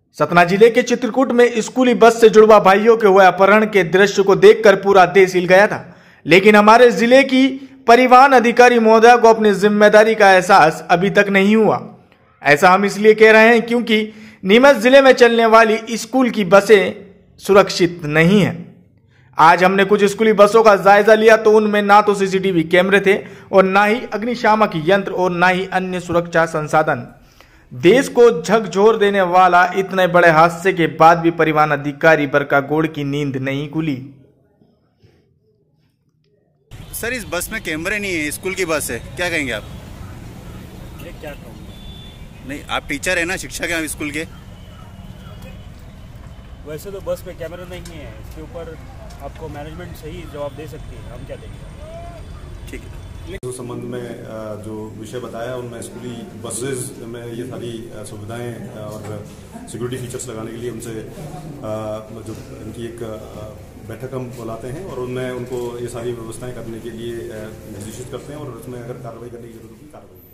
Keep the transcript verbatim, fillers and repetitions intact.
सतना जिले के चित्रकूट में स्कूली बस से जुड़वा भाइयों के हुए अपहरण के दृश्य को देखकर पूरा देश हिल गया था, लेकिन हमारे जिले की परिवहन अधिकारी महोदया को अपनी जिम्मेदारी का एहसास अभी तक नहीं हुआ। ऐसा हम इसलिए कह रहे हैं क्योंकि नीमच जिले में चलने वाली स्कूल की बसें सुरक्षित नहीं है। आज हमने कुछ स्कूली बसों का जायजा लिया तो उनमें ना तो सीसीटीवी कैमरे थे और ना ही अग्निशामक यंत्र और ना ही अन्य सुरक्षा संसाधन। देश को झकझोर देने वाला इतने बड़े हादसे के बाद भी परिवहन अधिकारी बरका गोड़ की नींद नहीं खुली। सर, इस बस में कैमरे नहीं है, स्कूल की बस है, क्या कहेंगे आप? ये क्या कहूँगा? नहीं, आप टीचर है ना, शिक्षक हैं स्कूल के। वैसे तो बस पे कैमरा नहीं है, इसके ऊपर आपको मैनेजमेंट सही जवाब दे सकती है, हम क्या देंगे। ठीक है। उस संबंध में जो विषय बताया उनमें स्कूली बसेस में ये सारी सुविधाएं और सिक्योरिटी फीचर्स लगाने के लिए उनसे जो इनकी एक बैठक हम बुलाते हैं और उनमें उनको ये सारी व्यवस्थाएं करने के लिए निर्देशित करते हैं और उसमें अगर कार्रवाई करने की जरूरत होगी कार्रवाई